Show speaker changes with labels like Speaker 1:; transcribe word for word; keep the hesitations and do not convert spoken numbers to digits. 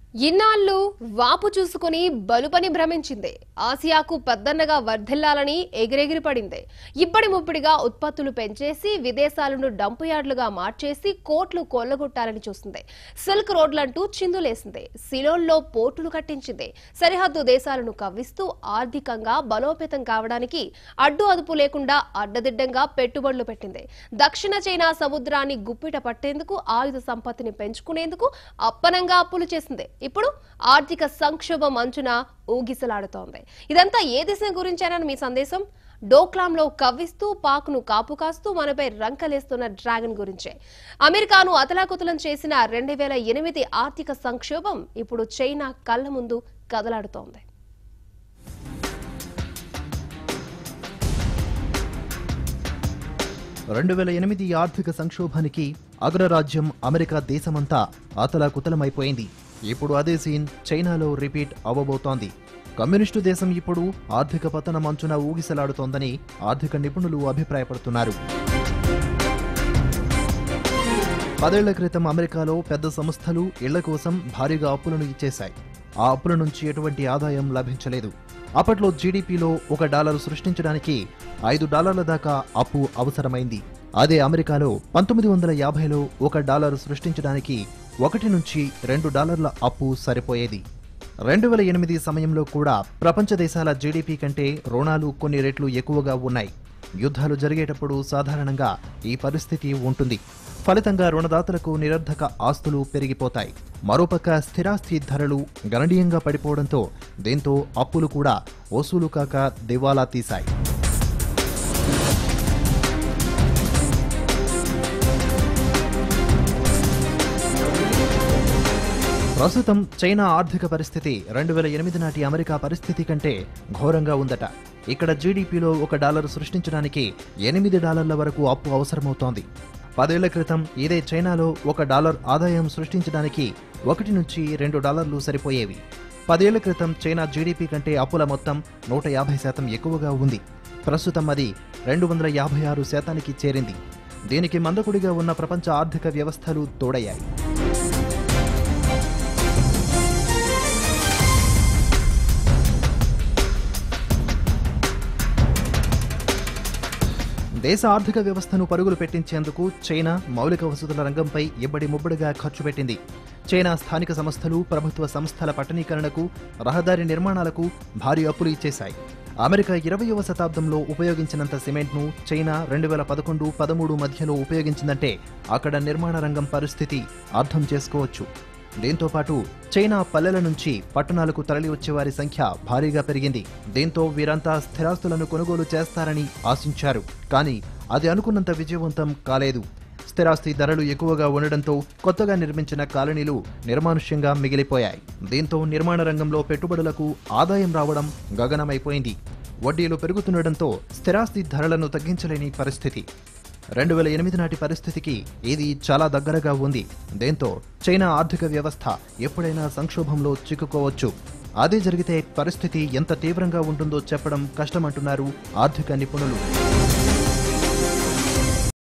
Speaker 1: ఇన్నాళ్ళు వాపు చూసుకుని బలుపని భ్రమించింది. ఆసియాకు పెద్దన్నగా వర్ధిల్లాలని ఎగిరెగిరి పడింది. ఇప్పటి ముప్పిడిగా ఉత్పత్తులు పెంచేసి విదేశాలను డంపు యార్డులుగా మార్చేసి కోట్లు కొల్లగొట్టాలని చూస్తుంది. సిల్క్ రోడ్లంటూ చిందులేసింది. సిలోన్లో పోర్టులు కట్టించింది. సరిహద్దు దేశాలను కవ్విస్తూ ఆర్థికంగా బలోపేతం కావడానికి అడ్డు అదుపు లేకుండా అడ్డదిడ్డంగా పెట్టుబడులు పెట్టింది. దక్షిణ చైనా సముద్రాన్ని గుప్పిట పట్టేందుకు ఆయుధ సంపత్తిని పెంచుకునేందుకు అప్పనంగా అప్పులు చేసింది. ఇప్పుడు ఆర్థిక సంక్షోభం అంచున ఊగిసలాడుతోంది. ఇదంతా ఏ దేశం గురించేనని మీ సందేశం? డోక్లాంలో కవ్విస్తూ పాక్ను కాపు కాస్తూ మనపై రంకలేస్తున్న డ్రాగన్ గురించే. అమెరికాను అతలాకుతలం చేసిన రెండు వేల ఎనిమిది ఆర్థిక సంక్షోభం ఇప్పుడు చైనా కళ్ల ముందు కదలాడుతోంది.
Speaker 2: రెండు వేల ఎనిమిది ఆర్థిక సంక్షోభానికి అగ్రరాజ్యం అమెరికా దేశమంతా అతలాకుతలమైపోయింది. ఇప్పుడు అదే సీన్ చైనాలో రిపీట్ అవ్వబోతోంది. కమ్యూనిస్టు దేశం ఇప్పుడు ఆర్థిక పతనం అంచున ఊగిసలాడుతోందని ఆర్థిక నిపుణులు అభిప్రాయపడుతున్నారు. పదేళ్ల క్రితం అమెరికాలో పెద్ద సంస్థలు ఇళ్ల కోసం భారీగా అప్పులను ఇచ్చేశాయి. ఆ అప్పుల నుంచి ఎటువంటి ఆదాయం లభించలేదు. అప్పట్లో జీడీపీలో ఒక డాలర్ సృష్టించడానికి ఐదు డాలర్ల దాకా అప్పు అవసరమైంది. అదే అమెరికాలో పంతొమ్మిది వందల యాభైలో ఒక డాలర్ సృష్టించడానికి ఒకటి నుంచి రెండు డాలర్ల అప్పు సరిపోయేది. రెండు వేల ఎనిమిది సమయంలో కూడా ప్రపంచ దేశాల జీడీపీ కంటే రుణాలు కొన్ని రెట్లు ఎక్కువగా ఉన్నాయి. యుద్ధాలు జరిగేటప్పుడు సాధారణంగా ఈ పరిస్థితి ఉంటుంది. ఫలితంగా రుణదాతలకు నిరర్ధక ఆస్తులు పెరిగిపోతాయి. మరోపక్క స్థిరాస్తి ధరలు గణనీయంగా పడిపోవడంతో దీంతో అప్పులు కూడా వసూలు కాక దివాలా తీశాయి. ప్రస్తుతం చైనా ఆర్థిక పరిస్థితి రెండు వేల ఎనిమిది నాటి అమెరికా పరిస్థితి కంటే ఘోరంగా ఉందట. ఇక్కడ జీడీపీలో ఒక డాలర్ సృష్టించడానికి ఎనిమిది డాలర్ల వరకు అప్పు అవసరమవుతోంది. పదేళ్ల క్రితం ఇదే చైనాలో ఒక డాలర్ ఆదాయం సృష్టించడానికి ఒకటి నుంచి రెండు డాలర్లు సరిపోయేవి. పదేళ్ల క్రితం చైనా జీడీపీ కంటే అప్పుల మొత్తం నూట యాభై శాతం ఎక్కువగా ఉంది. ప్రస్తుతం అది రెండు వందల యాభై ఆరు శాతానికి చేరింది. దీనికి మందకుడిగా ఉన్న ప్రపంచ ఆర్థిక వ్యవస్థలు తోడయ్యాయి. దేశ ఆర్థిక వ్యవస్థను పరుగులు పెట్టించేందుకు చైనా మౌలిక వసతుల రంగంపై ఇబ్బడి ముబ్బడిగా ఖర్చు పెట్టింది. చైనా స్థానిక సంస్థలు, ప్రభుత్వ సంస్థల పట్టణీకరణకు, రహదారి నిర్మాణాలకు భారీ అప్పులు ఇచ్చేశాయి. అమెరికా ఇరవయవ శతాబ్దంలో ఉపయోగించినంత సిమెంట్ను చైనా రెండు వేల పదకొండు పదమూడు మధ్యలో ఉపయోగించిందంటే అక్కడ నిర్మాణ రంగం పరిస్థితి అర్థం చేసుకోవచ్చు. దీంతో పాటు చైనా పల్లెల నుంచి పట్టణాలకు తరలి వచ్చేవారి సంఖ్య భారీగా పెరిగింది. దీంతో వీరంతా స్థిరాస్తులను కొనుగోలు చేస్తారని ఆశించారు. కానీ అది అనుకున్నంత విజయవంతం కాలేదు. స్థిరాస్తి ధరలు ఎక్కువగా ఉండడంతో కొత్తగా నిర్మించిన కాలనీలు నిర్మానుష్యంగా మిగిలిపోయాయి. దీంతో నిర్మాణ రంగంలో పెట్టుబడులకు ఆదాయం రావడం గగనమైపోయింది. వడ్డీలు పెరుగుతుండటంతో స్థిరాస్తి ధరలను తగ్గించలేని పరిస్థితి. రెండు వేల ఎనిమిది నాటి పరిస్థితికి ఇది చాలా దగ్గరగా ఉంది. దీంతో చైనా ఆర్థిక వ్యవస్థ ఎప్పుడైనా సంక్షోభంలో చిక్కుకోవచ్చు. అదే జరిగితే పరిస్థితి ఎంత తీవ్రంగా ఉంటుందో చెప్పడం కష్టమంటున్నారు ఆర్థిక నిపుణులు.